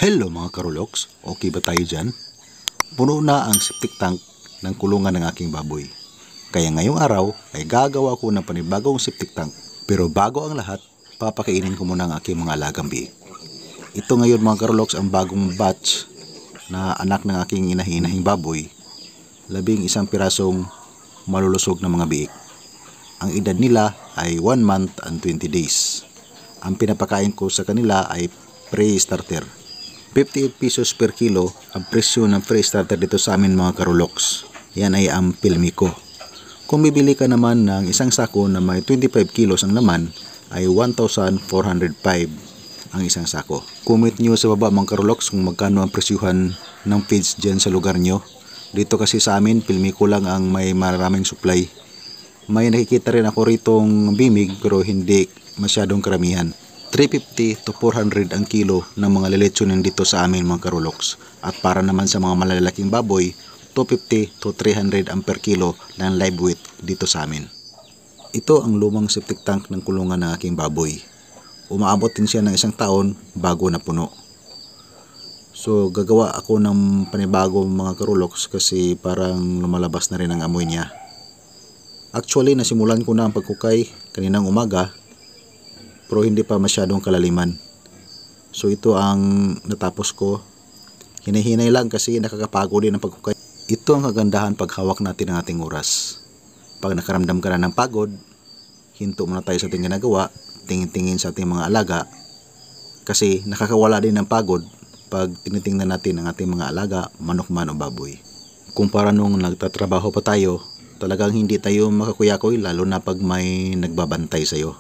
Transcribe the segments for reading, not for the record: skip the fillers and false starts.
Hello mga karuloks, okay ba tayo dyan? Puno na ang septic tank ng kulungan ng aking baboy. Kaya ngayong araw ay gagawa ko ng panibagong septic tank. Pero bago ang lahat, papakainin ko muna ang aking mga alagang biik. Ito ngayon mga karuloks ang bagong batch na anak ng aking inahinahing baboy. 11 pirasong malulusog na mga biik. Ang edad nila ay 1 month and 20 days. Ang pinapakain ko sa kanila ay pre-starter. 58 pesos per kilo ang presyo ng pre-starter dito sa amin mga karuloks. Yan ay ang Pilmico. Kung bibili ka naman ng isang sako na may 25 kilos ang laman, ay 1,405 ang isang sako. Comment nyo sa baba mga karuloks kung magkano ang presyuhan ng feeds dyan sa lugar nyo. Dito kasi sa amin, Pilmico lang ang may maraming supply. May nakikita rin ako ritong bimig pero hindi masyadong karamihan. 350 to 400 ang kilo ng mga lelechonin dito sa amin mga karuloks. At para naman sa mga malalaking baboy, 250 to 300 ang per kilo ng live weight dito sa amin. Ito ang lumang septic tank ng kulungan ng aking baboy. Umaabot din siya ng 1 taon bago na puno. So gagawa ako ng panibagong mga karuloks kasi parang lumalabas na rin ang amoy niya. Actually nasimulan ko na ang pagkukay kaninang umaga pero hindi pa masyadong kalaliman. So ito ang natapos ko. Hinahinay lang kasi nakakapagod din ang pagkukay. Ito ang kagandahan pag hawak natin ang ating oras. Pag nakaramdam ka na ng pagod, hinto muna tayo sa ating ginagawa, tingin-tingin sa ating mga alaga. Kasi nakakawala din ng pagod pag tinitingnan natin ang ating mga alaga, manok man o baboy. Kumpara nung nagtatrabaho pa tayo, talagang hindi tayo makakuyakoy lalo na pag may nagbabantay sa'yo.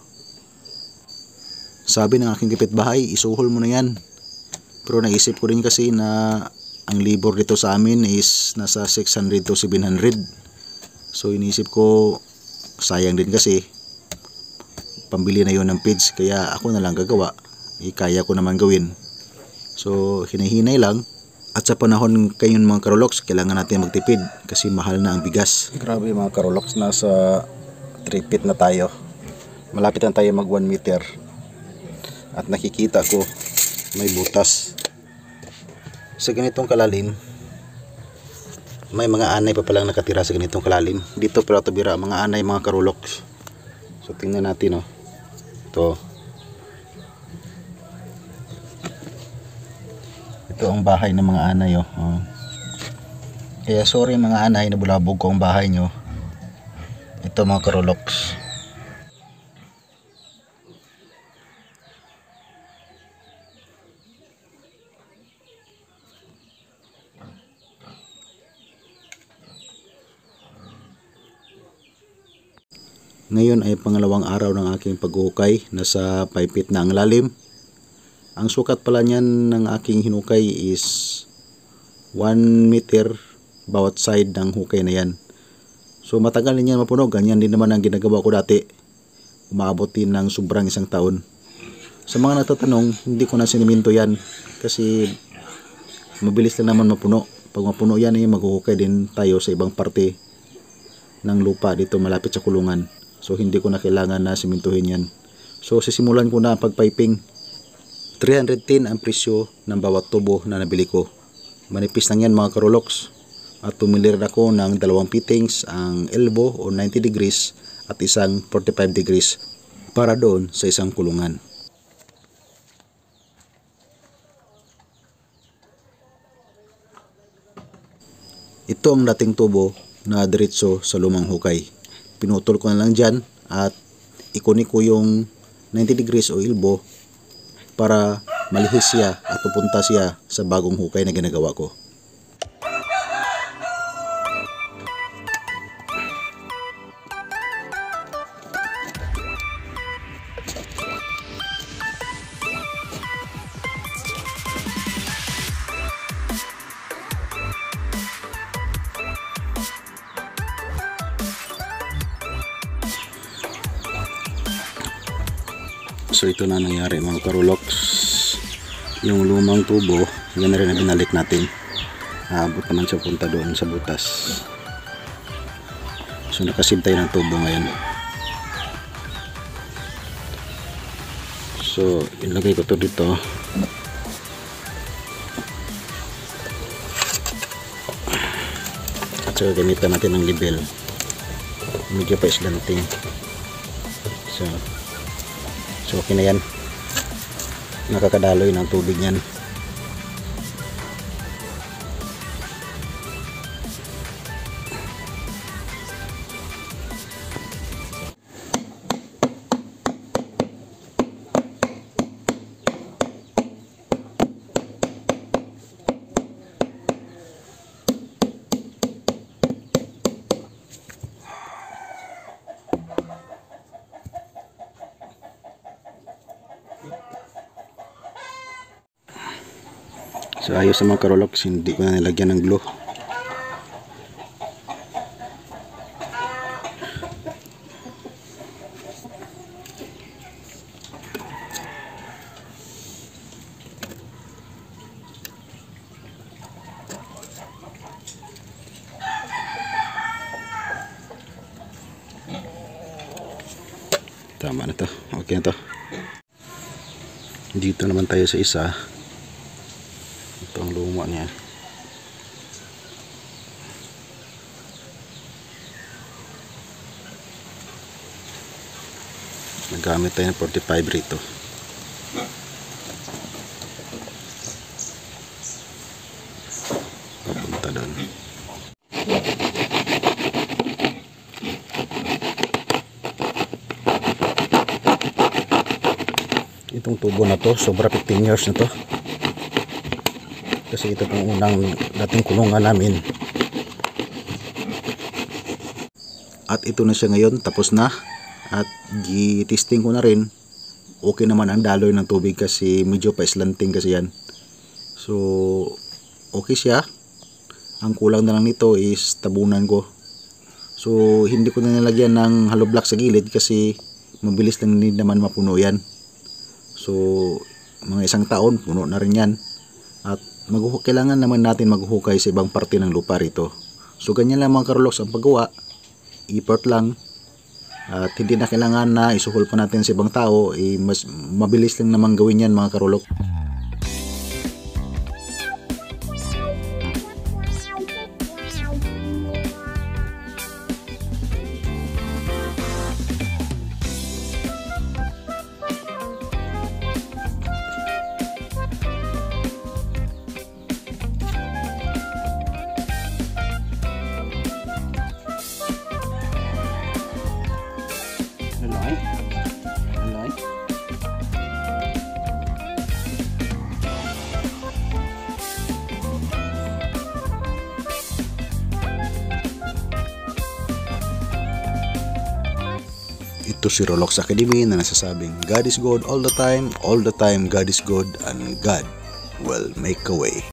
Sabi ng aking kapitbahay, isuhol mo na yan. Pero naisip ko rin kasi na ang libor dito sa amin is nasa 600 to 700. So inisip ko, sayang din kasi pambili na yon ng feeds, kaya ako na lang gagawa. Kaya ko naman gawin. So hinahinay lang. At sa panahon kayon mga karuloks, kailangan natin magtipid kasi mahal na ang bigas. Grabe mga karuloks, nasa 3 feet na tayo. Malapit na tayo mag 1 meter. At nakikita ko may butas. Sa ganitong kalalim, may mga anay pa palang nakatira sa ganitong kalalim. Dito pala ito bira, mga anay mga karuloks. So tingnan natin oh. Ito. Ito ang bahay ng mga anay oh. Kaya sorry mga anay, nabulabog ko ang bahay nyo. Ito mga karuloks. Ngayon ay pangalawang araw ng aking paghuhukay. Nasa 5 feet na ang lalim. Ang sukat pala niyan ng aking hinukay is 1 meter bawat side ng hukay na yan. So matagal din yan mapuno. Ganyan din naman ang ginagawa ko dati. Umaabot din ng sobrang 1 taon. Sa mga natatanong, hindi ko na siniminto yan. Kasi mabilis lang naman mapuno. Pag mapuno yan ay maghuhukay din tayo sa ibang parte ng lupa dito malapit sa kulungan. So hindi ko na kailangan na simintuhin yan. So sisimulan ko na ang pagpiping. 310 ang presyo ng bawat tubo na nabili ko. Manipis lang yan mga karuloks. At pumili rin ako ng 2 fittings, ang elbow o 90 degrees at isang 45 degrees para doon sa isang kulungan. Ito ang dating tubo na diretso sa lumang hukay. Pinutol ko na lang dyan at ikunik ko yung 90 degrees o elbow para malihis siya at pupunta siya sa bagong hukay na ginagawa ko. So ito na nangyari mga karuloks. Yung lumang tubo, yan na rin ang binalik natin. Aabot naman siya punta doon sa butas. So nakasib tayo ng tubo ngayon. So ilagay ko to dito. So gamitan natin ng level, medyo pa islanting. So okay na yan, nakakadaloy ng tubig yan. So ayos sa mga Karolox, hindi ko na nilagyan ng glue. Tama na to, okay na to. Dito naman tayo sa isa. Ito ang luma niya. Nagamit tayo ng 45 rito. Papunta doon. Itong tubo na to, sobra 15 years na to. Kasi ito pong unang dating kulungan namin. At ito na siya ngayon, tapos na. At gi-testing ko na rin. Okay naman ang daloy ng tubig kasi medyo pa-slanting kasi yan. So, okay siya. Ang kulang na lang nito is tabunan ko. So, hindi ko na nilagyan ng hollow block sa gilid kasi mabilis lang din naman mapuno yan. So, mga isang taon, puno na rin yan. At kailangan naman natin maghukay sa ibang parte ng lupa rito. So ganyan lang mga Karolox ang paggawa, effort lang, at hindi na kailangan na isuhol pa natin sa ibang tao, mas mabilis lang naman gawin yan mga Karolox. Ito si Rolox Academy na nasasabing God is good all the time God is good, and God will make a way.